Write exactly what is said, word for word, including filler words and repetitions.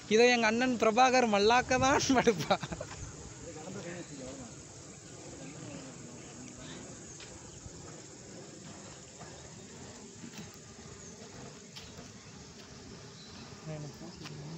இதை எங்கள் அண்ணன் பிரபாகர் மல்லாக்க தான் படுப்பா. எனக்கு